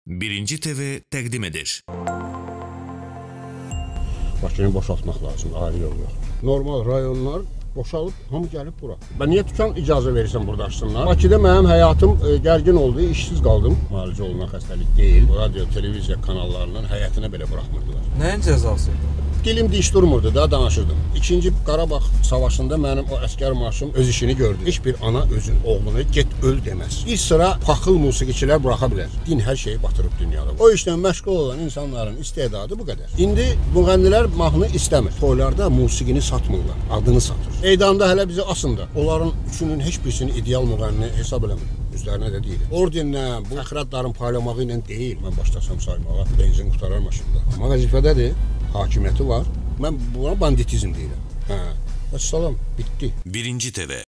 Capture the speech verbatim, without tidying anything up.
Birinci T V təqdim edir. Bakını boşaltmaq lazım, ayrı yol yox. Normal rayonlar boşalıb, hamı gəlib bura. Ben niyə tükan icazə verirsən burada açsınlar? Bakıda mənim həyatım e, gərgin oldu, işsiz qaldım. Müalicə olunan xəstəlik deyil. Radio, televiziya kanallarının həyətinə belə buraxmırdılar. Nəyin cəzası idi? Dilim diş durmurdu da, danışırdım. İkinci Qarabağ savaşında mənim o əskər marşım öz işini gördü. Heç bir ana özün oğlunu get öl deməz. Bir sıra paxıl musiqiçilər buraxa bilər. Din hər şeyi batırıb dünyada. O işlə məşğul olan insanların istedadı bu qədər. İndi müğənnilər mahnı istəmir. Toylarda musiqini satmırlar, adını satır. Eydamda hələ bizi asında. Onların üçünün heç birisini ideal müğənni hesab eləmir. Üzlərinə də deyil. Ordenlə, bu əxratların paylamağı ilə deyil. Mən başlasam saymağa, benzin qutarar maşında. Amma vəzifədədir, hakimiyyəti var. Mən buna banditizm deyirəm. Hə, vəssalam, bitdi. Birinci T V